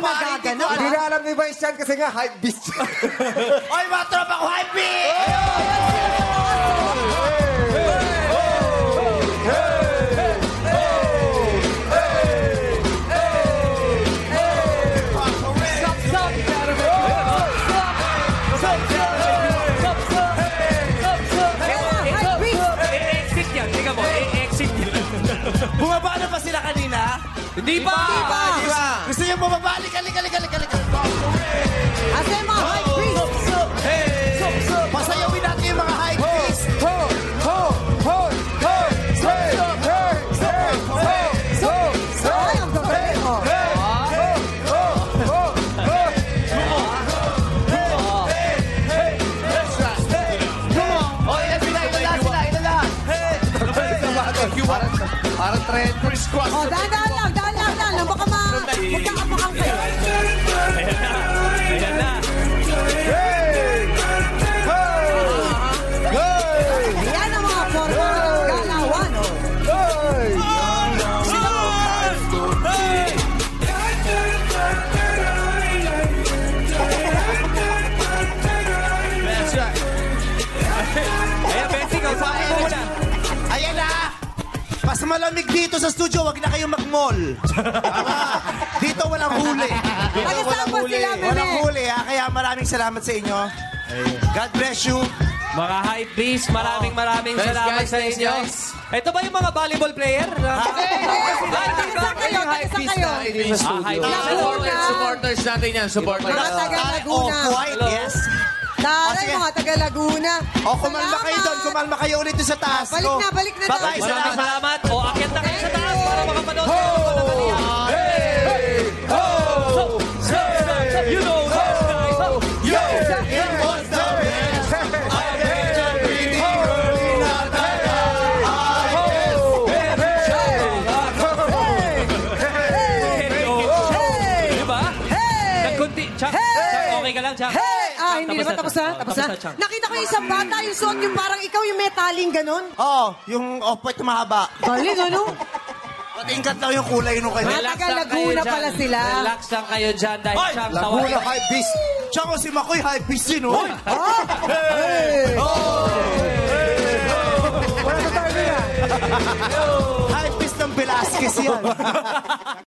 nagagano. Hindi na alam ni Vice yan kasi nga hype beast. Oy, mga tropa ko, hype beast! Bumaba na ba sila kanina? Hindi pa! Gusto niyo bumaba? Halika. Asa yung mga high priest? Pasayawin natin yung mga high priest. Ay, ang gagawin mo. Parang trend. Oh, daan lang. Baka magkakapakang kayo. Ayan na. Yan ang mga forma ng galawan. That's right. Ayan, Bensi, kausapin mo muna. Ayan na! Mas malamig dito sa studio, wag na kayong mag-mall. Dito walang huli. Mag-isang pa sila, Meme. Walang huli, ha? Kaya maraming salamat sa inyo. God bless you. Mga hype beast, maraming salamat sa inyo. Ito ba yung mga volleyball player? Isa kayo. Laguna. Supporters natin yan, supporters. Mga taga Laguna. Off-white, yes. Taray, mga taga Laguna. O, kumalma kayo doon. Kumalma kayo ulit sa taas. Balik na. Bye-bye, Maraming salamat. O, akyat na kayo sa taas para makapanood Ho! kayo ng kanalian. Ho! You know this, guys. Yo! It was the best. I bet a pretty girl in a Diba? Nagkunti. Chuck, okay ka lang, Chuck? Hindi naman tapos na. Chuck. Nakita ko yung isang bata, yung suot yung parang ikaw yung metaling ganun. Oo, yung off-white na mahaba. Galing, ano? Patingkat lang yung kulay nung kayo. Mga taga Laguna pala sila. Relax lang kayo dyan dahil Ay! Chuck Laguna hype beast. Tsaka si Makoy, hype beast yun, oh. Wala na tayo nila. Hype beast ng Velasquez yan.